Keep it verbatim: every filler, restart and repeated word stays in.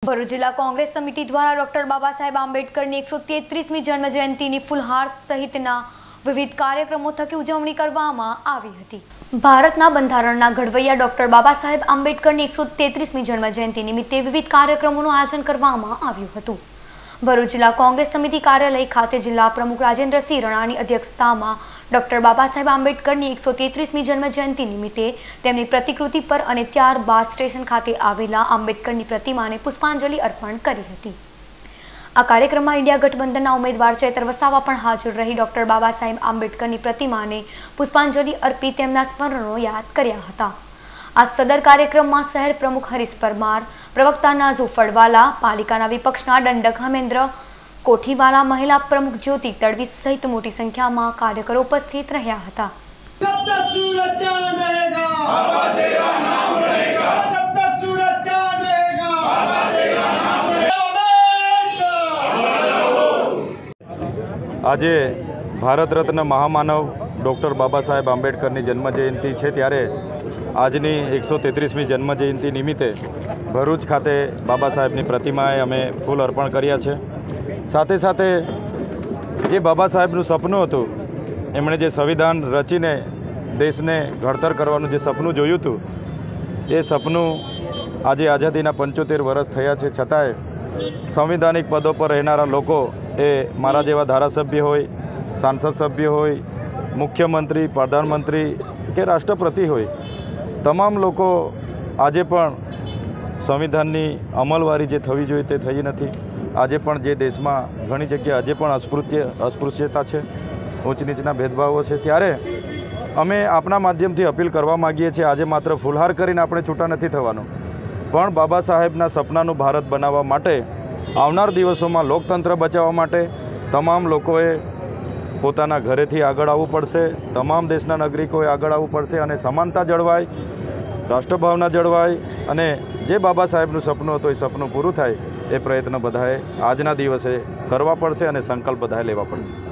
ભરૂચ જિલ્લા કોંગ્રેસ સમિતિ દ્વારા ડોક્ટર બાબા સાહેબ આંબેડકરની એકસો તેત્રીસમી જન્મ જયંતિની ફુલહાર સહિતના વિવિધ કાર્યક્રમો થકી ઉજવણી કરવામાં આવી હતી। ભારતના બંધારણના ઘડવૈયા ડોક્ટર બાબા સાહેબ આંબેડકરની એકસો તેત્રીસમી જન્મ જયંતિ નિમિત્તે વિવિધ કાર્યક્રમોનું આયોજન કરવામાં આવ્યું હતું। ભરૂચ જિલ્લા કોંગ્રેસ સમિતિ કાર્યાલય ખાતે જિલ્લા પ્રમુખ રાજેન્દ્રસિંહ રણાની અધ્યક્ષતામાં ડોક્ટર બાબા સાહેબ આંબેડકરની એકસો તેત્રીસમી જન્મ જયંતિ નિમિત્તે તેમની પ્રતિકૃતિ પર અને ત્યારબાદ સ્ટેશન ખાતે આવેલા આંબેડકરની પ્રતિમાને પુષ્પાંજલિ અર્પણ કરી હતી। આ કાર્યક્રમમાં ઇન્ડિયા ગઠબંધનના ઉમેદવાર ચૈતર વસાવા પણ હાજર રહી ડોક્ટર બાબા સાહેબ આંબેડકરની પ્રતિમાને પુષ્પાંજલિ અર્પી તેમના સ્મરણો યાદ કર્યા હતા। આ સદર કાર્યક્રમમાં શહેર પ્રમુખ હરીશ પરમાર, પ્રવક્તા નાઝુ ફળવાલા, પાલિકાના વિપક્ષના દંડક હમેન્દ્ર કોઠીવાલા, મહિલા પ્રમુખ જ્યોતિ તડવી સહિત મોટી સંખ્યામાં કાર્યકરો ઉપસ્થિત રહ્યા હતા। આજે ભારત રત્ન મહામાનવ ડૉક્ટર બાબા સાહેબ આંબેડકરની જન્મજયંતિ છે, ત્યારે આજની એકસો તેત્રીસમી જન્મજયંતિ નિમિત્તે ભરૂચ ખાતે બાબા સાહેબની પ્રતિમાએ અમે ફૂલ અર્પણ કર્યા છે। સાથે સાથે જે બાબા સાહેબનું સપનું હતું, એમણે જે સંવિધાન રચીને દેશને ઘડતર કરવાનું જે સપનું જોયું હતું, એ સપનું આજે આઝાદીના પંચોતેર વર્ષ થયા છે, છતાંય સંવિધાનિક પદો પર રહેનારા લોકો એ મારા જેવા ધારાસભ્ય હોય, સાંસદ સભ્ય હોય, મુખ્યમંત્રી, પ્રધાનમંત્રી કે રાષ્ટ્રપતિ હોય, તમામ લોકો આજે પણ સંવિધાનની અમલવારી જે થવી જોઈએ તે થઈ નથી। આજે પણ જે દેશમાં ઘણી જગ્યાએ આજે પણ અસ્પૃત્ય અસ્પૃશ્યતા છે, ઊંચ નીચના ભેદભાવો છે, ત્યારે અમે આપના માધ્યમથી અપીલ કરવા માગીએ છીએ, આજે માત્ર ફુલહાર કરીને આપણે છૂટા નથી થવાનું, પણ બાબા સાહેબના સપનાનું ભારત બનાવવા માટે આવનાર દિવસોમાં લોકતંત્ર બચાવવા માટે તમામ લોકોએ પોતાના ઘરેથી આગળ આવવું પડશે, તમામ દેશના નાગરિકોએ આગળ આવવું પડશે અને સમાનતા જળવાય, રાષ્ટ્રભાવના જળવાય અને જે બાબા સાહેબનું સપનું હતું એ સપનું પૂરું થાય એ પ્રયત્ન બધાએ આજના દિવસે કરવા પડશે અને સંકલ્પ બધાએ લેવા પડશે।